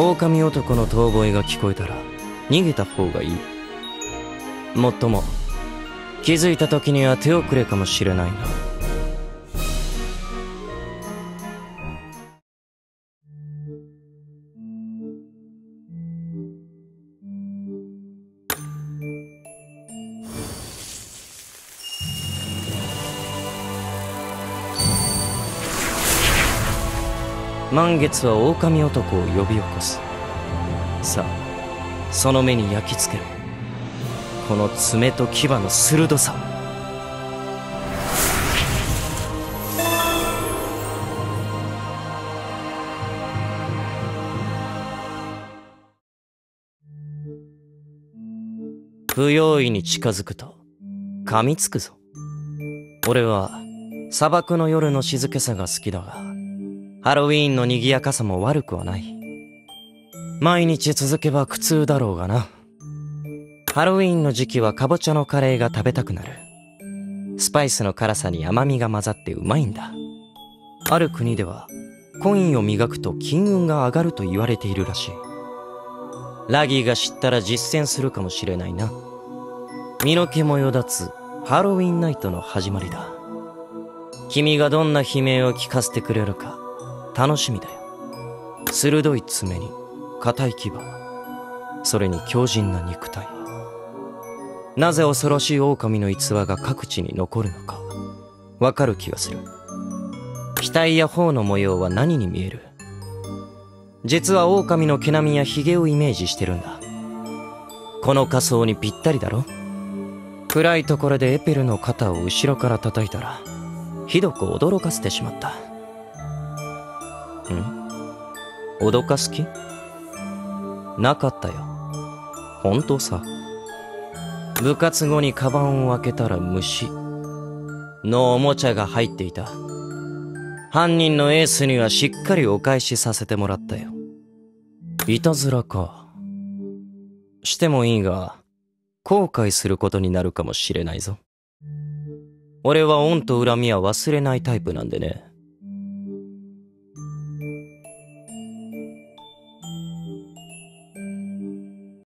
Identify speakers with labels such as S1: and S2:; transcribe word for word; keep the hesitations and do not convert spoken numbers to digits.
S1: 狼男の遠吠えが聞こえたら逃げた方がいい。もっとも気づいた時には手遅れかもしれないな。満月は狼男を呼び起こす。さあその目に焼き付けろ、この爪と牙の鋭さを。不用意に近づくと噛みつくぞ。俺は砂漠の夜の静けさが好きだが、ハロウィーンの賑やかさも悪くはない。毎日続けば苦痛だろうがな。ハロウィーンの時期はかぼちゃのカレーが食べたくなる。スパイスの辛さに甘みが混ざってうまいんだ。ある国ではコインを磨くと金運が上がると言われているらしい。ラギーが知ったら実践するかもしれないな。身の毛もよだつハロウィーンナイトの始まりだ。君がどんな悲鳴を聞かせてくれるか楽しみだよ。鋭い爪に硬い牙、それに強靭な肉体。なぜ恐ろしい狼の逸話が各地に残るのかわかる気がする。額や頬の模様は何に見える？実は狼の毛並みやヒゲをイメージしてるんだ。この仮装にぴったりだろ。暗いところでエペルの肩を後ろから叩いたらひどく驚かせてしまった。ん？脅かす気？なかったよ。本当さ。部活後にカバンを開けたら虫のおもちゃが入っていた。犯人のエースにはしっかりお返しさせてもらったよ。いたずらか。してもいいが、後悔することになるかもしれないぞ。俺は恩と恨みは忘れないタイプなんでね。